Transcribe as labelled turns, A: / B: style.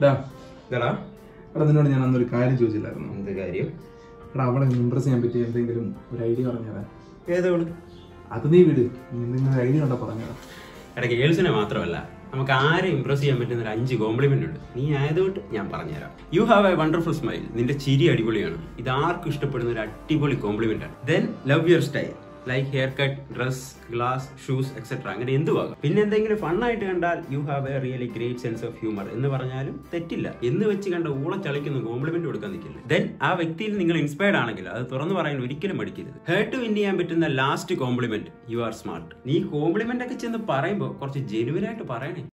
A: എടാ നിന്നോട് ഞാൻ അന്നൊരു കാര്യം ചോദിച്ചില്ലായിരുന്നു.
B: എന്ത് കാര്യം?
A: എടാ അവളെ ഇംപ്രസ് ചെയ്യാൻ പറ്റിയ എന്തെങ്കിലും ഒരു ഐഡിയ പറഞ്ഞതാ.
B: ഏതോള്?
A: അത് നീ വിട്, നീ എന്തെങ്കിലും ഐഡിയ ഉണ്ടോ പറഞ്ഞതാ.
B: എടാ ഗേൾസിനെ മാത്രമല്ല, നമുക്ക് ആരെ ഇംപ്രസ് ചെയ്യാൻ പറ്റുന്ന ഒരു 5 കോംപ്ലിമെന്റ് ഉണ്ട്. നീ ആയതുകൊണ്ട് ഞാൻ പറഞ്ഞുതരാം. You have a wonderful smile. നിന്റെ ചിരി അടിപൊളിയാണ്. ഇത് ആർക്കും ഇഷ്ടപ്പെടുന്ന ഒരു അടിപൊളി കോംപ്ലിമെന്റ് ആണ്. Then love your style, like hair cut, dress, glass, shoes etcetera. അങ്ങനെ എന്തുവാകും. പിന്നെ എന്തെങ്കിലും ഫണ്ണായിട്ട് കണ്ടാൽ you have a really great sense of humour എന്ന് പറഞ്ഞാലും തെറ്റില്ല. എന്ന് വെച്ച് കണ്ട ഊള ചളിക്കുന്ന കോംപ്ലിമെന്റ് കൊടുക്കാൻ നിൽക്കില്ല. ദെൻ ആ വ്യക്തിയിൽ നിങ്ങൾ ഇൻസ്പയർഡ് ആണെങ്കിൽ അത് തുറന്നു പറയാൻ ഒരിക്കലും മടിക്കരുത്. ഹേർട്ട് വിൻ ചെയ്യാൻ പറ്റുന്ന last compliment, you are smart. നീ കോംപ്ലിമെന്റ് ഒക്കെ ചെന്ന് പറയുമ്പോൾ കുറച്ച് ജെനുവിനായിട്ട് പറയണേ.